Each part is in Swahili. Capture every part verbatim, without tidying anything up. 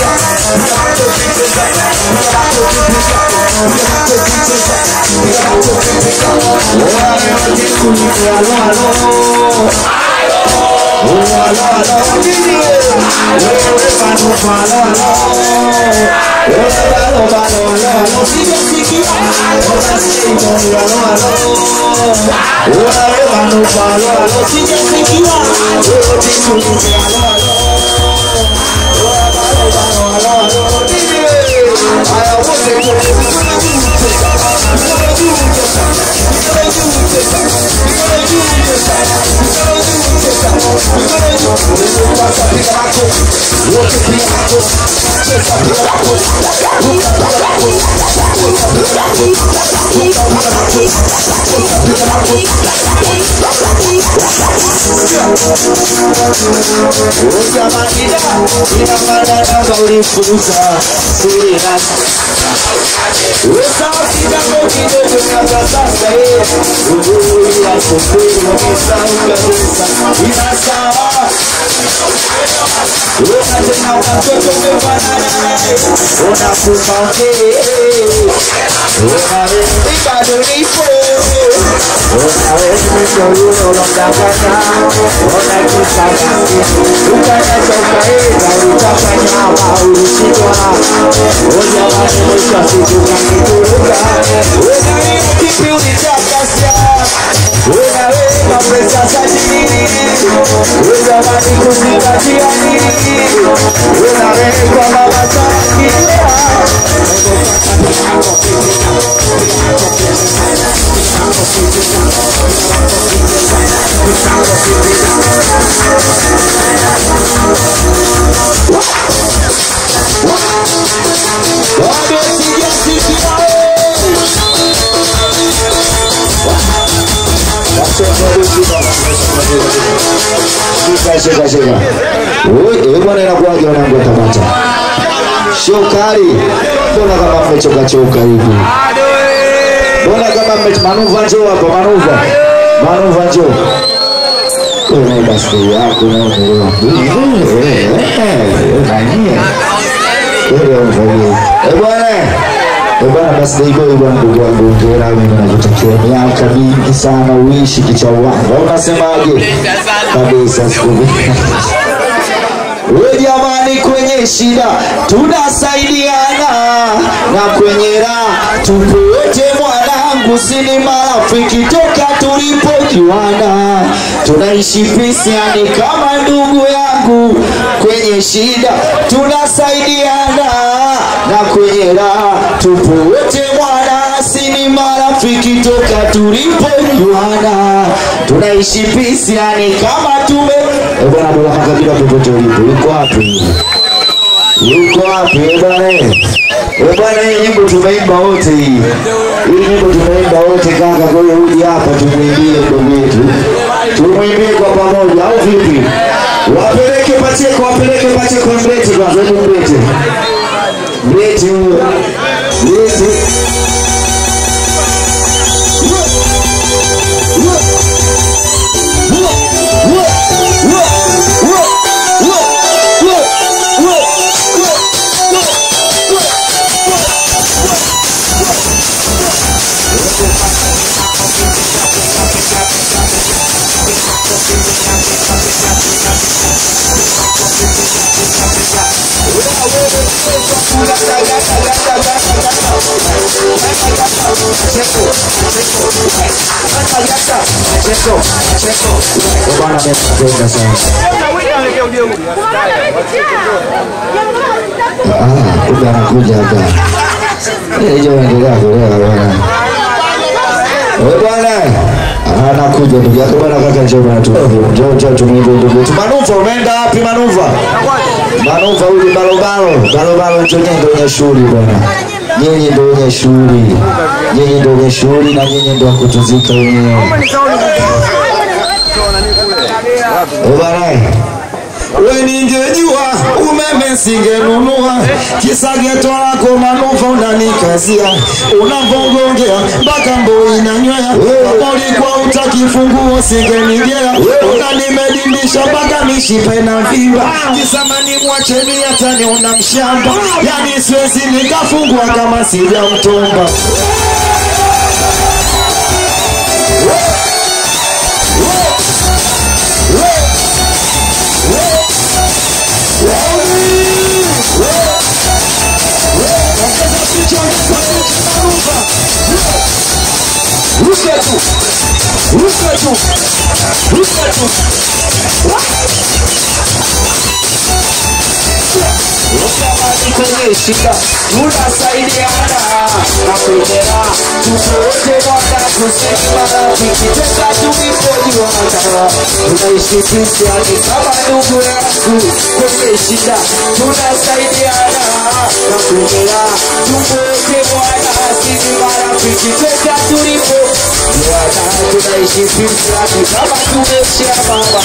Shika shika. Wewe bwana inakuaje wanangu Tabata? Shokari. Mbona kama mmechoka choka hivi? Mbona kama mmemanuva njoo hapo manuva. Manuva njoo. Kuna basi yako na wewe. Eh, nani? Eh bwana. Eh bwana basi hivyo hivyo ndugu wangu ngera mimi nakutakia miaka mingi sana uishi kichwa wangu. Unasemaje? Kabisa siku. Wewe jamani kwenye shida tunasaidiana na kwenye raha tupo wote mwanangu sini marafiki toka tulipojuana tunaishi peace yani kama ndugu yangu kwenye shida tunasaidiana na kwenye raha tupo wote mwana sini marafiki toka tulipojuana tunaishi peace yani kama tume eh bwana bora makabila popote ulipo yuko wapi yuko wapi bwana eh bwana hii nyimbo tumeimba wote hii hii nyimbo tumeimba wote kaka kwa hiyo uje hapa tumuimbie ndugu yetu tumuimbie kwa pamoja au vipi wapeleke Pacheko wapeleke Pacheko mlete kwanza hebu mlete mlete mlete Bwana amependa sana. Ah, kumbe anakuja hapa. Eh, hiyo endelea kulea bwana. Wewe bwana, anakuja ndugu yako bwana kaka njoo bwana tu. Njoo njoo tumwimbe ndugu. Manuva umeenda wapi Manuva? Manuva uli balobalo, balobalo njoo ndio kwenye shule bwana. Nyinyi ndio wenye shughuli. Nyinyi ndio wenye shughuli na nyinyi ndio kutuzika wenyewe. Bwana. we ningejua umeme singenunua, kisa geto lako manufa unanikazia, unavongongea mpaka mboi inanywea, ulikuwa utakifunguo singenigea, unanimedimbisha mpaka mishipe na viva, kisa mani mwacheni hata niona mshamba, yani siwezi nikafungua kama sija mtumba. Ruka tu, ruka tu, ruka tu. Kwenye shida tunasaidiana na kuendelea tusote mwaka kusimama tukiteka tulipojuana tunaishi Kristiani kama ndugu yangu. Kwenye shida tunasaidiana na kuendelea tusote mwaka kusimama tukiteka tulipojuana tunaishi Kristiani kama tumeshiamama.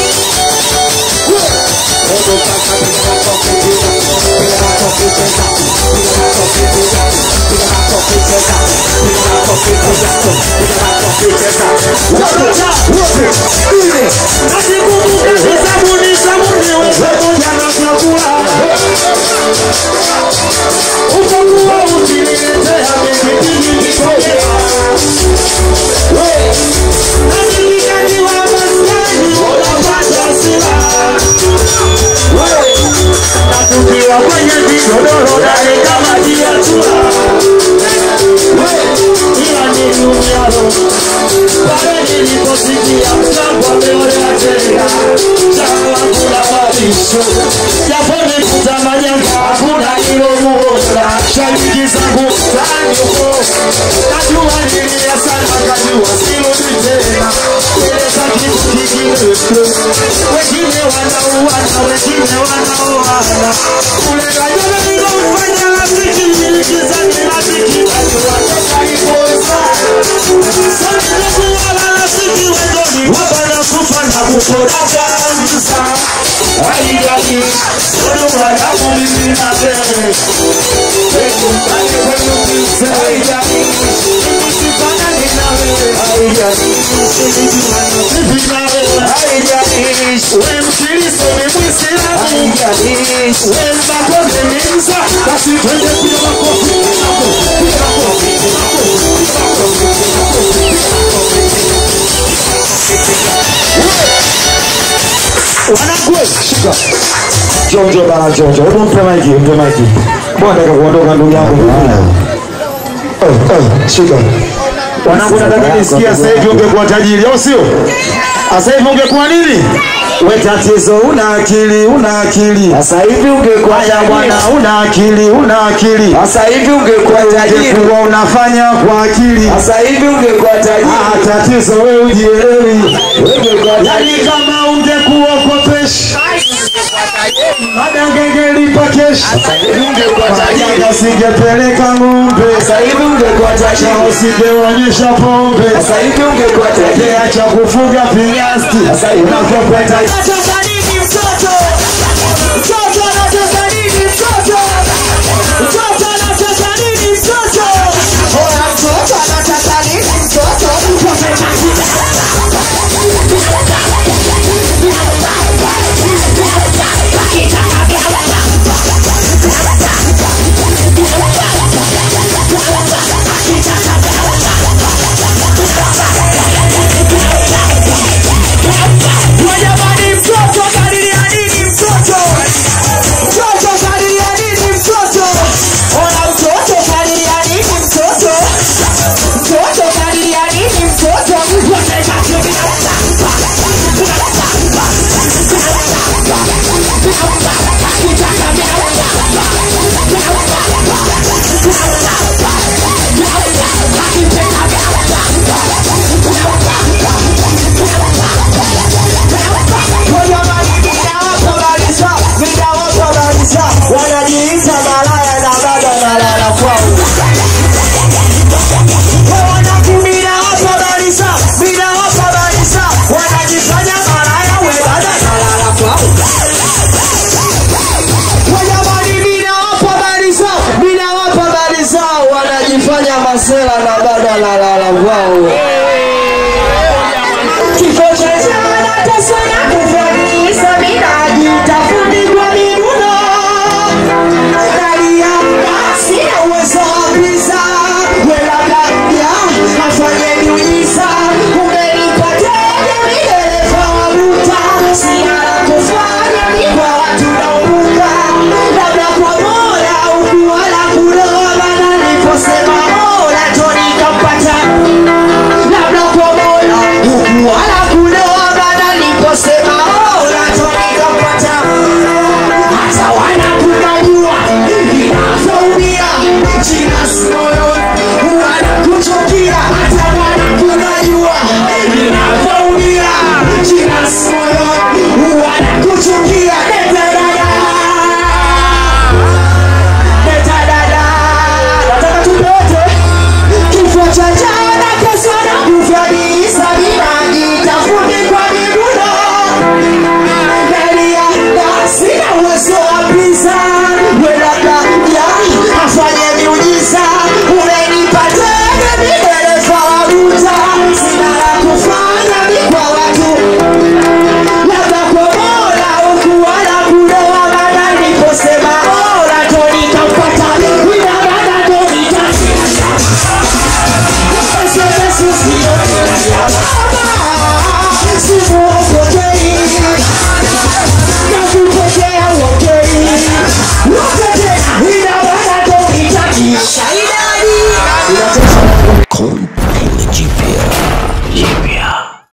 Wengine wanauana, wengine wanaoana. Ule rajona niko mfanya rafiki, nilikizani rafiki, watu watoka ipoza. Sani nikuwa rafiki, wendoni wabana kufa na kukoraka msa. Haijani, kono wadamu mimi na bere. Weku mkani kwenu mse. Haijani, nikifana ninawe. Haijani, nikifana haijalishi we Mkristo ni Muislamu, haijalishi we Mbakozi ni Msa, basi twende piga makofi, piga makofi, piga makofi. Wanakwe, shika Jojo bana Jojo, hebu mpe maiki, mpe maiki. Bwana kakuondoka ndugu yangu. Oh, oh, shika. Wanangu nataka nisikia sasa hivi ungekuwa tajiri, au sio? Sasa hivi ungekuwa nini? We tatizo una akili, una akili. Sasa hivi ungekuwa ya bwana una akili, una akili. Sasa hivi ungekuwa tajiri. Ungekuwa unafanya kwa akili. Sasa hivi ungekuwa tajiri. Ah, tatizo wewe ujielewi. Ungekuwa tajiri kama ungekuwa kopesha. Madangengeli pakesh. Sasa hivi ungekuwa tajiri. Singepeleka ng'ombe. Sasa hivi ungekuwa tajiri. Usingeonyesha pombe. Sasa hivi ungekuwa tajiri. Acha kufuga piasti. Sasa hivi ungekuwa tajiri. Unataka nini mtoto? Mtoto anataka nini mtoto? Mtoto anataka nini mtoto? Ona mtoto anataka nini mtoto? Wajamani mtoto masela na bado analala wao. Kifo cha chama na tesa na kufa